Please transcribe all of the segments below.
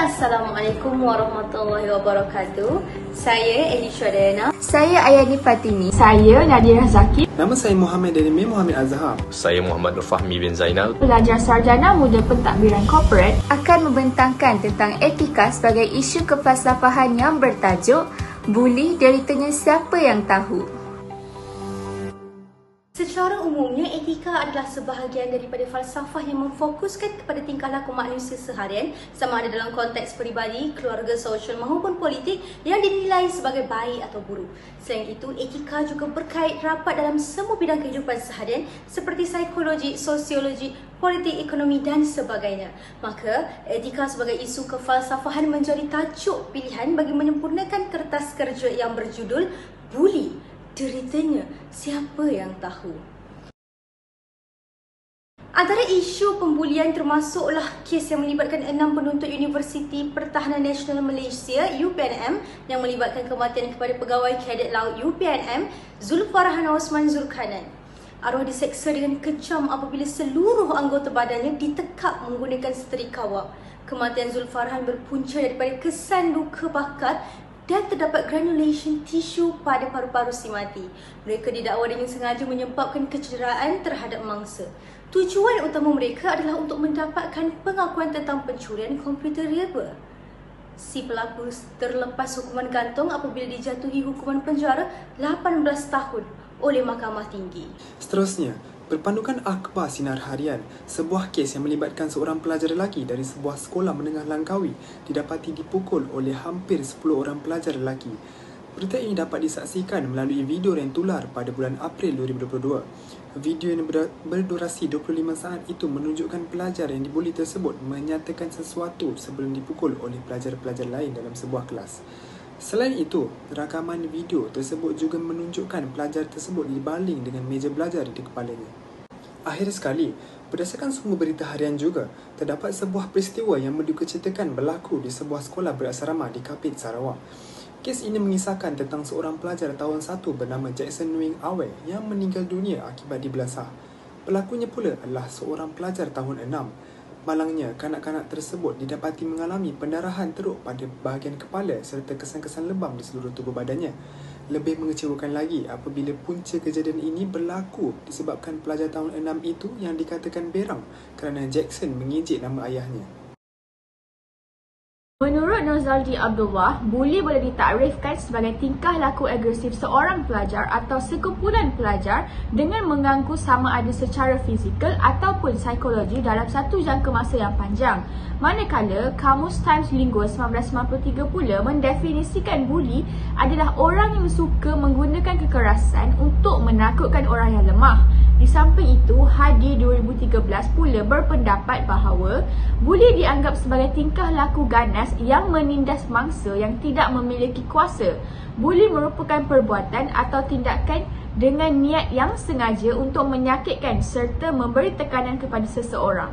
Assalamualaikum warahmatullahi wabarakatuh. Saya Elisha Dayana. Saya Ayani Fatini. Saya Nadira Zaki. Nama saya Muhammad Delimi Muhammad Azhar. Saya Muhammad Nur Fahmi bin Zainal. Pelajar Sarjana Muda Pentadbiran Korporat Akan membentangkan tentang etika sebagai isu kefalsafahan yang bertajuk Buli Deritanya Siapa Yang Tahu. Secara umumnya, etika adalah sebahagian daripada falsafah yang memfokuskan kepada tingkah laku manusia seharian, sama ada dalam konteks peribadi, keluarga, sosial maupun politik yang dinilai sebagai baik atau buruk. Selain itu, etika juga berkait rapat dalam semua bidang kehidupan seharian seperti psikologi, sosiologi, politik, ekonomi dan sebagainya. Maka, etika sebagai isu kefalsafahan menjadi tajuk pilihan bagi menyempurnakan kertas kerja yang berjudul Buli Deritanya Siapa Yang Tahu. Antara isu pembulian termasuklah kes yang melibatkan 6 penuntut Universiti Pertahanan Nasional Malaysia UPNM yang melibatkan kematian kepada pegawai kadet laut UPNM Zulfarhan Osman Zulkarnain. Arwah diseksa dengan kejam apabila seluruh anggota badannya ditekap menggunakan setrika wap. Kematian Zulfarhan berpunca daripada kesan luka bakar dan terdapat granulation tisu pada paru-paru si mati. Mereka didakwa dengan sengaja menyebabkan kecederaan terhadap mangsa. Tujuan utama mereka adalah untuk mendapatkan pengakuan tentang pencurian komputer riba. Si pelaku terlepas hukuman gantung apabila dijatuhi hukuman penjara 18 tahun oleh Mahkamah Tinggi. Seterusnya, berpandukan akhbar Sinar Harian, sebuah kes yang melibatkan seorang pelajar lelaki dari sebuah sekolah menengah Langkawi didapati dipukul oleh hampir 10 orang pelajar lelaki. Berita ini dapat disaksikan melalui video yang tular pada bulan April 2022. Video yang berdurasi 25 saat itu menunjukkan pelajar yang dibuli tersebut menyatakan sesuatu sebelum dipukul oleh pelajar-pelajar lain dalam sebuah kelas. Selain itu, rakaman video tersebut juga menunjukkan pelajar tersebut dibaling dengan meja belajar di kepalanya. Akhir sekali, berdasarkan sumber berita harian juga, terdapat sebuah peristiwa yang mendukaceritakan berlaku di sebuah sekolah berasrama di Kapit, Sarawak. Kes ini mengisahkan tentang seorang pelajar tahun 1 bernama Jackson Nguyen Awe yang meninggal dunia akibat dibelasah. Pelakunya pula adalah seorang pelajar tahun 6. Malangnya, kanak-kanak tersebut didapati mengalami pendarahan teruk pada bahagian kepala serta kesan-kesan lebam di seluruh tubuh badannya. Lebih mengecewakan lagi apabila punca kejadian ini berlaku disebabkan pelajar tahun 6 itu yang dikatakan berang kerana Jackson mengejek nama ayahnya. Menurut Nozaldi Abdullah, buli boleh ditakrifkan sebagai tingkah laku agresif seorang pelajar atau sekumpulan pelajar dengan mengganggu sama ada secara fizikal ataupun psikologi dalam satu jangka masa yang panjang. Manakala, Kamus Times Lingua 1993 pula mendefinisikan buli adalah orang yang suka menggunakan kekerasan untuk menakutkan orang yang lemah. Di samping itu, Hadi 2013 pula berpendapat bahawa buli dianggap sebagai tingkah laku ganas yang menindas mangsa yang tidak memiliki kuasa. Buli merupakan perbuatan atau tindakan dengan niat yang sengaja untuk menyakitkan serta memberi tekanan kepada seseorang.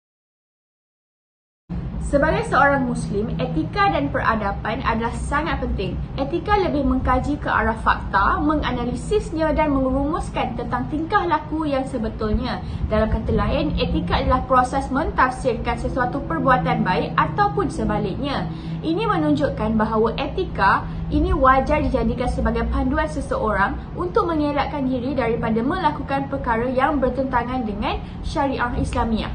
Sebagai seorang Muslim, etika dan peradaban adalah sangat penting. Etika lebih mengkaji ke arah fakta, menganalisisnya dan merumuskan tentang tingkah laku yang sebetulnya. Dalam kata lain, etika adalah proses mentafsirkan sesuatu perbuatan baik ataupun sebaliknya. Ini menunjukkan bahawa etika ini wajar dijadikan sebagai panduan seseorang untuk mengelakkan diri daripada melakukan perkara yang bertentangan dengan syariah Islamiah.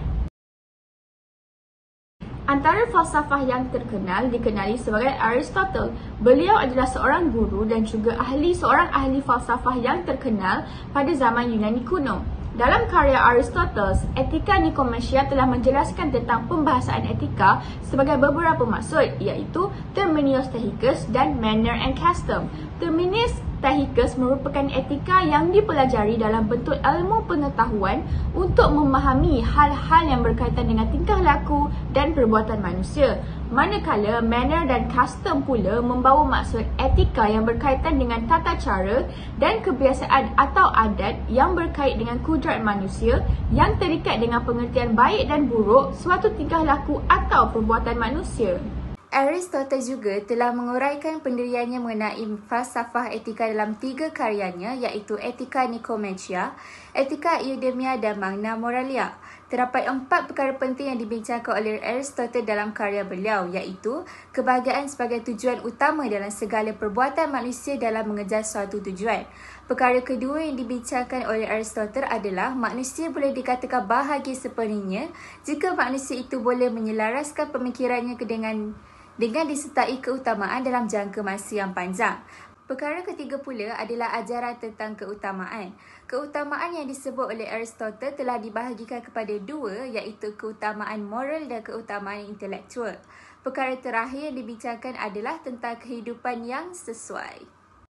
Antara falsafah yang terkenal dikenali sebagai Aristotle. Beliau adalah seorang guru dan juga seorang ahli falsafah yang terkenal pada zaman Yunani kuno. Dalam karya Aristoteles, Etika Nikomacheia telah menjelaskan tentang pembahasaan etika sebagai beberapa maksud, iaitu Terminus Technicus dan Manner and Custom. Terminus Technicus merupakan etika yang dipelajari dalam bentuk ilmu pengetahuan untuk memahami hal-hal yang berkaitan dengan tingkah laku dan perbuatan manusia. Manakala manner dan custom pula membawa maksud etika yang berkaitan dengan tata cara dan kebiasaan atau adat yang berkait dengan kudrat manusia yang terikat dengan pengertian baik dan buruk suatu tingkah laku atau perbuatan manusia. Aristotle juga telah menguraikan pendiriannya mengenai falsafah etika dalam 3 karyanya, iaitu Etika Nikomacheia, Etika Eudemia dan Magna Moralia. Terdapat 4 perkara penting yang dibincangkan oleh Aristotle dalam karya beliau, iaitu kebahagiaan sebagai tujuan utama dalam segala perbuatan manusia dalam mengejar suatu tujuan. Perkara kedua yang dibincangkan oleh Aristotle adalah manusia boleh dikatakan bahagia sepenuhnya jika manusia itu boleh menyelaraskan pemikirannya dengan disertai keutamaan dalam jangka masa yang panjang. Perkara ketiga pula adalah ajaran tentang keutamaan. Keutamaan yang disebut oleh Aristotle telah dibahagikan kepada 2, iaitu keutamaan moral dan keutamaan intelektual. Perkara terakhir yang dibincangkan adalah tentang kehidupan yang sesuai.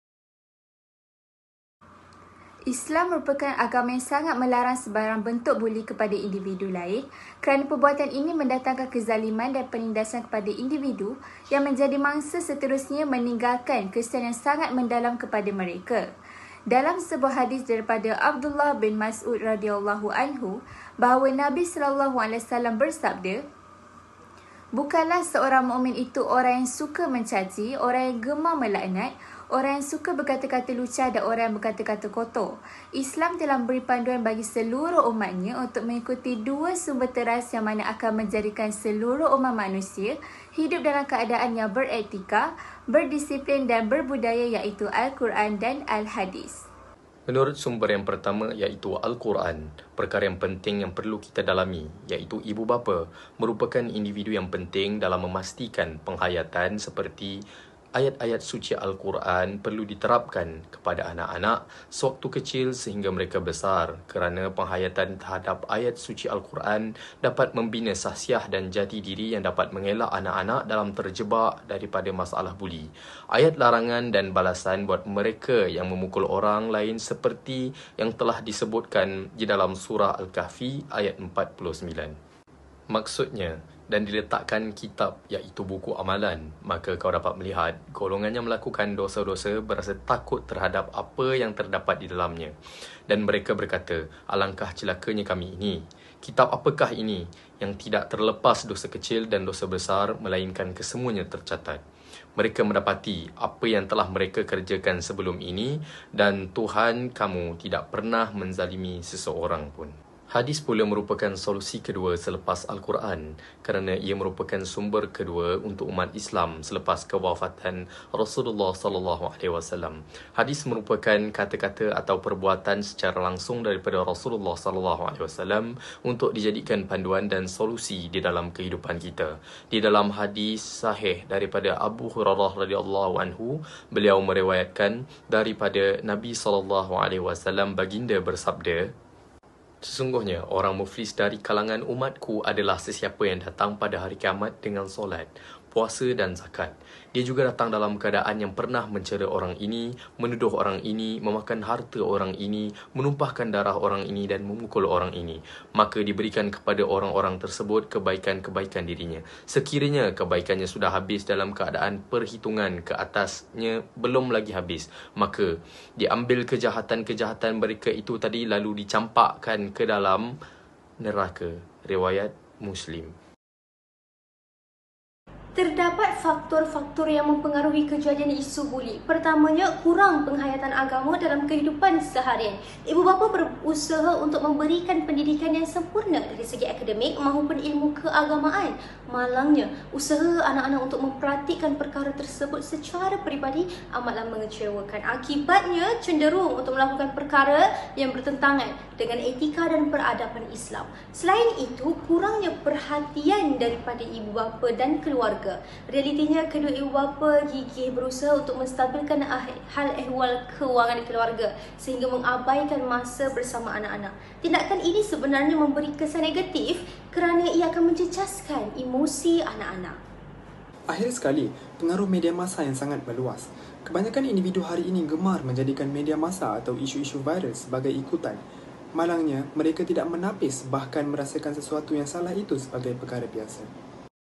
Islam merupakan agama yang sangat melarang sebarang bentuk buli kepada individu lain kerana perbuatan ini mendatangkan kezaliman dan penindasan kepada individu yang menjadi mangsa seterusnya meninggalkan kesan yang sangat mendalam kepada mereka. Dalam sebuah hadis daripada Abdullah bin Mas'ud radhiyallahu anhu bahawa Nabi SAW bersabda, "Bukanlah seorang mukmin itu orang yang suka mencaci, orang yang gemar melaknat, orang yang suka berkata-kata lucah dan orang yang berkata-kata kotor. Islam telah memberi panduan bagi seluruh umatnya untuk mengikuti 2 sumber teras yang mana akan menjadikan seluruh umat manusia hidup dalam keadaan yang beretika, berdisiplin dan berbudaya, iaitu Al-Quran dan Al-Hadis." Menurut sumber yang pertama iaitu Al-Quran, perkara yang penting yang perlu kita dalami iaitu ibu bapa merupakan individu yang penting dalam memastikan penghayatan seperti ayat-ayat suci Al-Quran perlu diterapkan kepada anak-anak sewaktu kecil sehingga mereka besar kerana penghayatan terhadap ayat suci Al-Quran dapat membina sahsiah dan jati diri yang dapat mengelak anak-anak dalam terjebak daripada masalah buli. Ayat larangan dan balasan buat mereka yang memukul orang lain seperti yang telah disebutkan di dalam surah Al-Kahfi ayat 49. Maksudnya, dan diletakkan kitab iaitu buku amalan, maka kau dapat melihat golongan yang melakukan dosa-dosa berasa takut terhadap apa yang terdapat di dalamnya. Dan mereka berkata, alangkah celakanya kami ini. Kitab apakah ini yang tidak terlepas dosa kecil dan dosa besar, melainkan kesemuanya tercatat. Mereka mendapati apa yang telah mereka kerjakan sebelum ini dan Tuhan kamu tidak pernah menzalimi seseorang pun. Hadis pula merupakan solusi kedua selepas Al-Quran kerana ia merupakan sumber kedua untuk umat Islam selepas kewafatan Rasulullah SAW. Hadis merupakan kata-kata atau perbuatan secara langsung daripada Rasulullah SAW untuk dijadikan panduan dan solusi di dalam kehidupan kita. Di dalam hadis sahih daripada Abu Hurairah radhiyallahu anhu, beliau meriwayatkan daripada Nabi SAW baginda bersabda, "Sesungguhnya orang muflis dari kalangan umatku adalah sesiapa yang datang pada hari kiamat dengan solat, puasa dan zakat. Dia juga datang dalam keadaan yang pernah mencela orang ini, menuduh orang ini, memakan harta orang ini, menumpahkan darah orang ini dan memukul orang ini. Maka diberikan kepada orang-orang tersebut kebaikan-kebaikan dirinya. Sekiranya kebaikannya sudah habis dalam keadaan perhitungan ke atasnya belum lagi habis, maka diambil kejahatan-kejahatan mereka itu tadi lalu dicampakkan ke dalam neraka." Riwayat Muslim. Terdapat faktor-faktor yang mempengaruhi kejadian isu buli. Pertamanya, kurang penghayatan agama dalam kehidupan seharian. Ibu bapa berusaha untuk memberikan pendidikan yang sempurna dari segi akademik maupun ilmu keagamaan. Malangnya, usaha anak-anak untuk mempraktikkan perkara tersebut secara peribadi amatlah mengecewakan. Akibatnya, cenderung untuk melakukan perkara yang bertentangan dengan etika dan peradaban Islam. Selain itu, kurangnya perhatian daripada ibu bapa dan keluarga. Realitinya, kedua ibu bapa gigih berusaha untuk menstabilkan hal ehwal kewangan keluarga sehingga mengabaikan masa bersama anak-anak. Tindakan ini sebenarnya memberi kesan negatif kerana ia akan mencecaskan emosi anak-anak. Akhir sekali, pengaruh media massa yang sangat meluas. Kebanyakan individu hari ini gemar menjadikan media massa atau isu-isu viral sebagai ikutan. Malangnya, mereka tidak menapis bahkan merasakan sesuatu yang salah itu sebagai perkara biasa.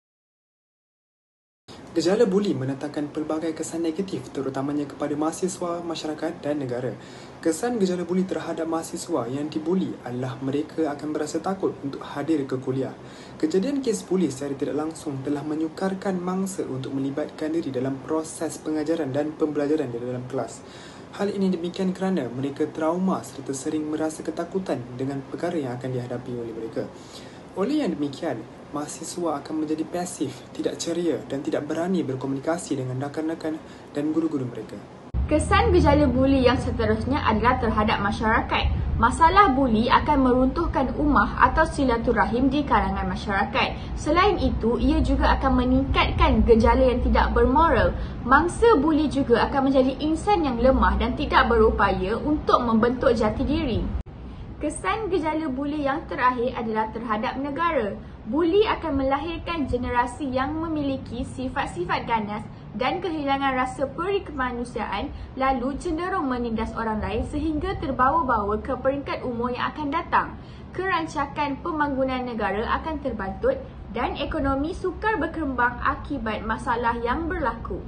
Gejala buli mendatangkan pelbagai kesan negatif terutamanya kepada mahasiswa, masyarakat dan negara. Kesan gejala buli terhadap mahasiswa yang dibuli adalah mereka akan berasa takut untuk hadir ke kuliah. Kejadian kes buli secara tidak langsung telah menyukarkan mangsa untuk melibatkan diri dalam proses pengajaran dan pembelajaran di dalam kelas. Hal ini demikian kerana mereka trauma serta sering merasa ketakutan dengan perkara yang akan dihadapi oleh mereka. Oleh yang demikian, mahasiswa akan menjadi pasif, tidak ceria dan tidak berani berkomunikasi dengan rakan-rakan dan guru-guru mereka. Kesan gejala buli yang seterusnya adalah terhadap masyarakat. Masalah buli akan meruntuhkan ummah atau silaturahim di kalangan masyarakat. Selain itu, ia juga akan meningkatkan gejala yang tidak bermoral. Mangsa buli juga akan menjadi insan yang lemah dan tidak berupaya untuk membentuk jati diri. Kesan gejala buli yang terakhir adalah terhadap negara. Buli akan melahirkan generasi yang memiliki sifat-sifat ganas dan kehilangan rasa peri kemanusiaan, lalu cenderung menindas orang lain sehingga terbawa-bawa ke peringkat umur yang akan datang. Kerancakan pembangunan negara akan terbantut dan ekonomi sukar berkembang akibat masalah yang berlaku.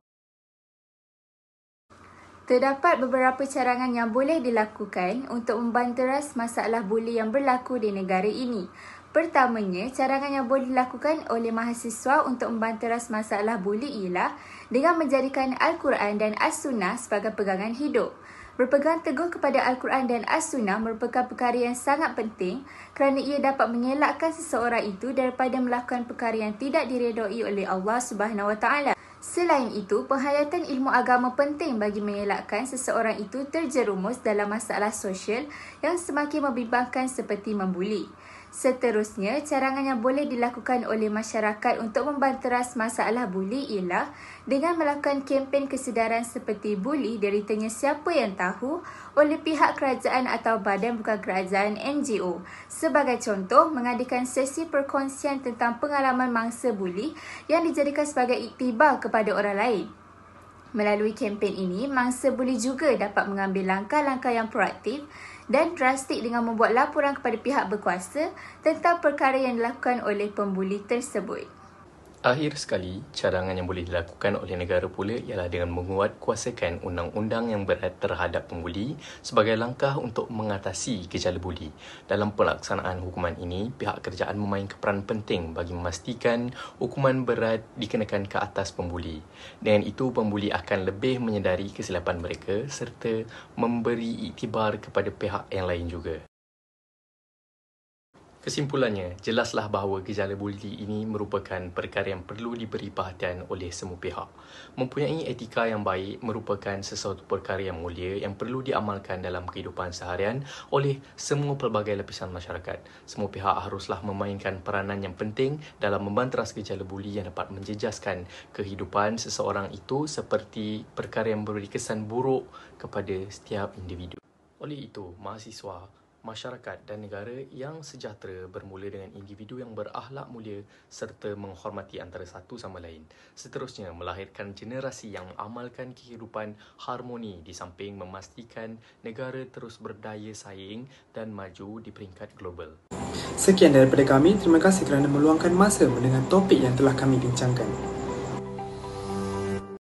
Terdapat beberapa carangan yang boleh dilakukan untuk membanteras masalah buli yang berlaku di negara ini. Pertamanya, carangan yang boleh dilakukan oleh mahasiswa untuk membanteras masalah buli ialah dengan menjadikan Al-Quran dan As-Sunnah sebagai pegangan hidup. Berpegang teguh kepada Al-Quran dan As-Sunnah merupakan perkara yang sangat penting kerana ia dapat mengelakkan seseorang itu daripada melakukan perkara yang tidak diredai oleh Allah SWT. Selain itu, penghayatan ilmu agama penting bagi mengelakkan seseorang itu terjerumus dalam masalah sosial yang semakin membimbangkan seperti membuli. Seterusnya, carangan yang boleh dilakukan oleh masyarakat untuk membanteras masalah buli ialah dengan melakukan kempen kesedaran seperti buli deritanya siapa yang tahu oleh pihak kerajaan atau badan bukan kerajaan NGO. Sebagai contoh, mengadakan sesi perkongsian tentang pengalaman mangsa buli yang dijadikan sebagai iktibar kepada orang lain. Melalui kempen ini, mangsa buli juga dapat mengambil langkah-langkah yang proaktif dan drastik dengan membuat laporan kepada pihak berkuasa tentang perkara yang dilakukan oleh pembuli tersebut. Akhir sekali, cadangan yang boleh dilakukan oleh negara pula ialah dengan menguatkuasakan undang-undang yang berat terhadap pembuli sebagai langkah untuk mengatasi gejala buli. Dalam pelaksanaan hukuman ini, pihak kerajaan memainkan peran penting bagi memastikan hukuman berat dikenakan ke atas pembuli. Dengan itu, pembuli akan lebih menyedari kesilapan mereka serta memberi iktibar kepada pihak yang lain juga. Kesimpulannya, jelaslah bahawa gejala buli ini merupakan perkara yang perlu diberi perhatian oleh semua pihak. Mempunyai etika yang baik merupakan sesuatu perkara yang mulia yang perlu diamalkan dalam kehidupan seharian oleh semua pelbagai lapisan masyarakat. Semua pihak haruslah memainkan peranan yang penting dalam membanteras gejala buli yang dapat menjejaskan kehidupan seseorang itu seperti perkara yang memberi kesan buruk kepada setiap individu. Oleh itu, mahasiswa, masyarakat dan negara yang sejahtera bermula dengan individu yang berakhlak mulia serta menghormati antara satu sama lain. Seterusnya, melahirkan generasi yang mengamalkan kehidupan harmoni di samping memastikan negara terus berdaya saing dan maju di peringkat global. Sekian daripada kami. Terima kasih kerana meluangkan masa mendengar topik yang telah kami bincangkan.